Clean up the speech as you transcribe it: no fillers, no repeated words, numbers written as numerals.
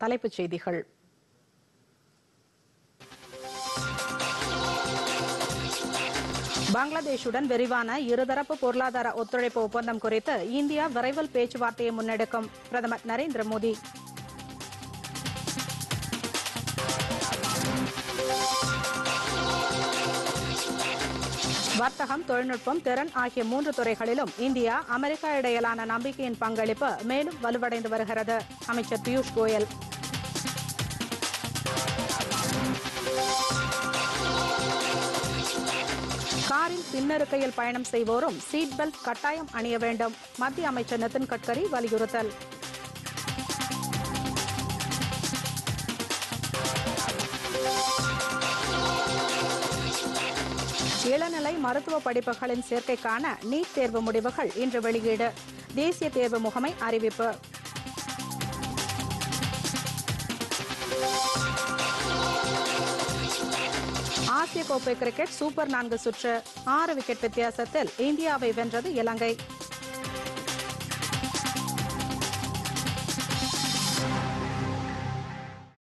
தலைப்புச் செய்திகள். பங்களாதேஷுடன் விரிவான இருதரப்பு பொருளாதார ஒத்துழைப்பு ஒப்பந்தம் குறித்து இந்தியா விரைவில் பேச்சுவார்த்தையை முன்னெடுக்கும் பிரதமர் நரேந்திர மோடி. வர்த்தகம், தொழில்நுட்பம், திறன் ஆகிய 3 துறைகளிலும் இந்தியா, அமெரிக்கா இடையிலான நம்பிக்கையின் பங்களிப்பு மேலும் வலுவடைந்து வருகிறது. அமைச்சர் பியூஷ் கோயல். காரில் பின்னிருக்கையில் பயணம் செய்வோரும் சீட் பெல்ட் கட்டாயம் அணிய வேண்டும். மத்திய அமைச்சர் நிதின் கட்கரி வலியுறுத்தல். இளநிலை மருத்துவ படிப்புகளின் சேர்க்கைக்கான நீட் தேர்வு முடிவுகள் இன்று வெளியீடு. தேசிய தேர்வு முகமை அறிவிப்பு. ஆசிய கோப்பை கிரிக்கெட் சூப்பர் 4 சுற்று 6 விக்கெட் வித்தியாசத்தில் இந்தியாவை வென்றது இலங்கை.